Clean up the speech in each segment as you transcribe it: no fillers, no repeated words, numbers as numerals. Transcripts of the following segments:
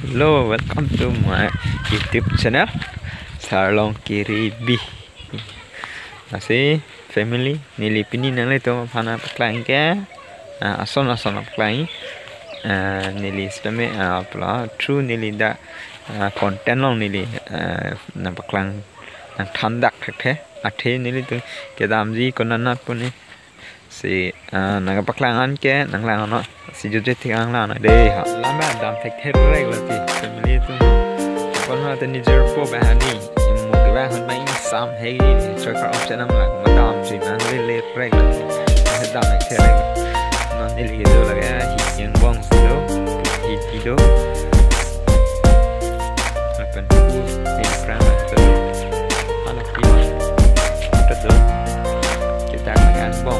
Hello, welcome to my YouTube channel Sarlongkiri B. Masih family nili pini nang itu mana peklain ke ason peklain nili sedeme apa true nili da content long nili nang peklain nang tandak ke ate nili tu kedamji konanat pun si nang peklain ke nang lang no si jujur tiang lang deh lama dam tek berarti family tu kon ha te nijer po bahani mu ke ba hun mai sam hei cho ka option nam lang madam ji nan le reg dam tek reg non ili do la ga hi yang bong do hi do Lapen ni prama tu ana ki tu kita akan bong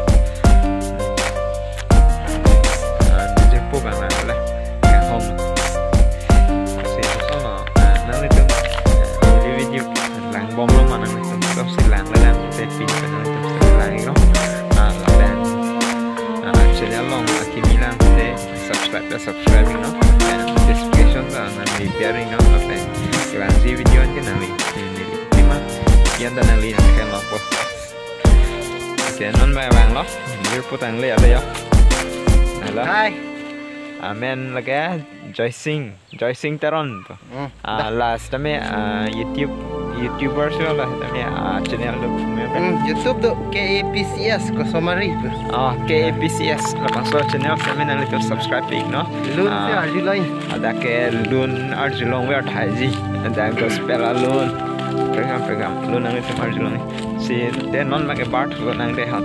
bom lo mana nih tuh silang lah dan pin pada itu silang itu Lapen channel long Akimi lang deh subscribe no dan notification tuh nanti biarin no Lapen kalian si video aja nanti lima yang dan nanti yang kalian lapor oke non bang lo biar putang le ada ya halo hai amen lagi Joy Sing teron tuh last time YouTuber sih lah tapi channel tu YouTube tu KAPCS Kosomari tu KAPCS lepas tu channel saya mana itu subscribe no Lun si Arjulong ada ke Lun Arjulong we Thai ada gospel Lun program Lun nang itu Arjulong si dia non pakai part Lun nang deh hat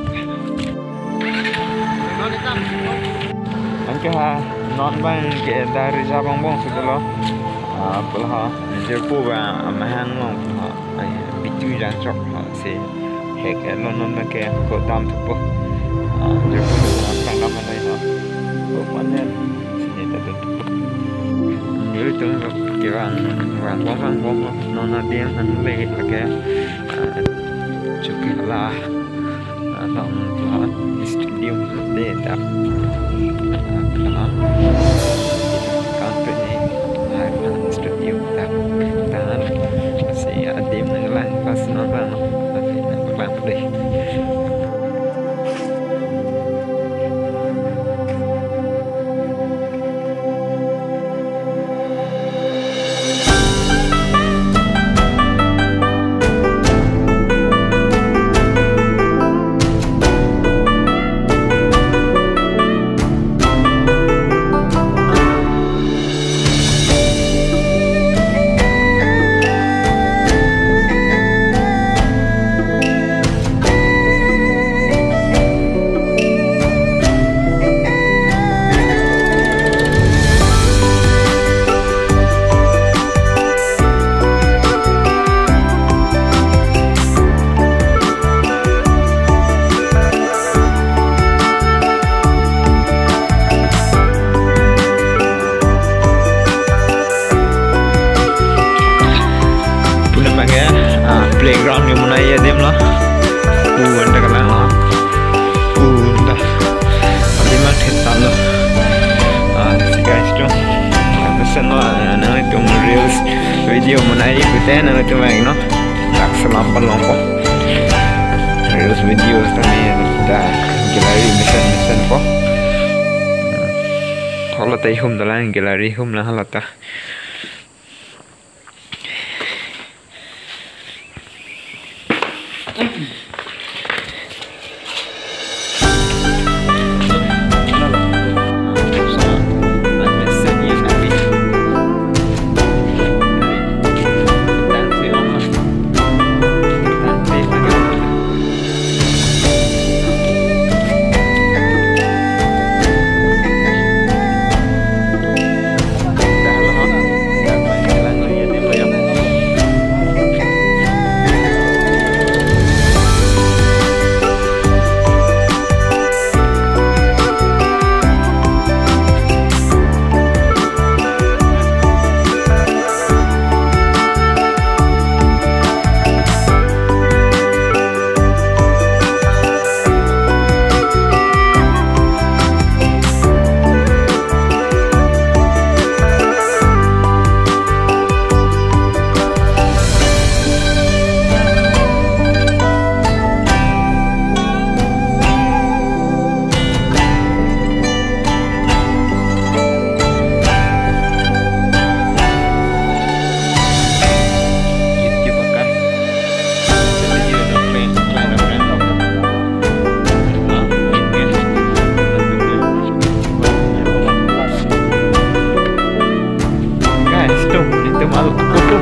angke ha non bang ke dari Sabang bong setelah pelah jerpu ba amahan ngong bitu jan chok se hek non non ke ko tam thupo jerpu kan nam nai ha ko panen sini ta tu ni tu ke ran bong non na dia han le la ke Chowkihola nong studio de ta company studio dan si adim nang lain pas nonton tapi nang bang deh playground yang mana ya dem lah anda kalah lah dah tapi mah kita lah si guys tu pesan lah nang itu reels video mana ya kita nang itu main no tak selampal lompo reels video tadi dah gallery mission po kalau tay hum dalam gallery hum lah halata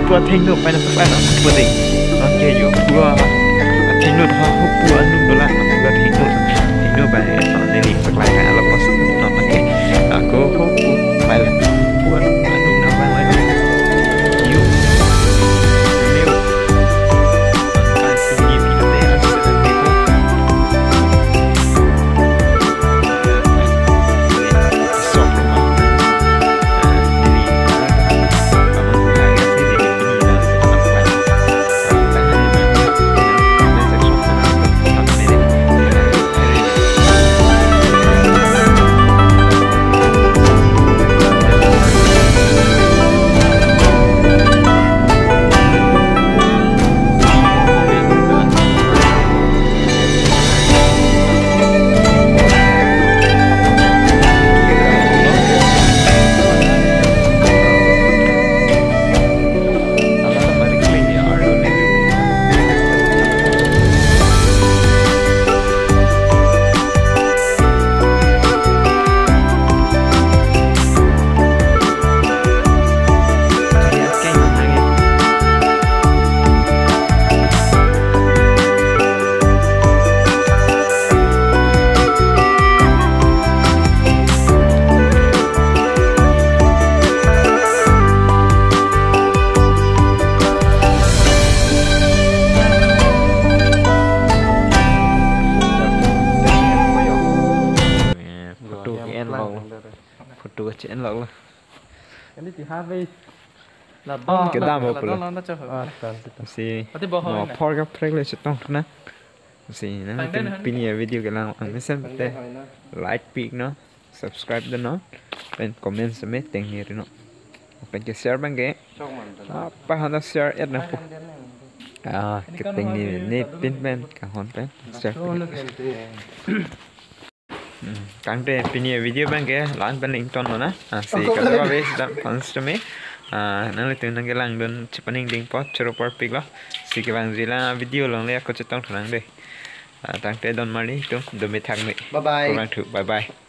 bua thing no pai na pa na bua ding oke yo bua thing no ha hu bua nu dola bua thing no ba no ni ni pa lai ka ala pos no pa ke aku hu pai la bua nu na ba lai yo meu kan sini pina te accident people photo chen log cái này thì hai về là cái đam một nó cho hợp si nó por cái play lên tông na si nó pin video cái nào anh mới xem te like pic nó subscribe đến nó bên comment sẽ mấy tiếng nhiều nó bên cái share bằng cái ba hắn share ít nó cái tiếng nhiều nè pin bên cả hòn bên share càng thế pin video bằng cái lain bên link ton nó na si kalau apa wes dah konsumsi nanti tu nanti lang don cepaning ding pot cero perfect lah si kebang zila video long le aku cetong tenang deh tang te don mari tu demi thang ni Bye bye. kurang tu bye bye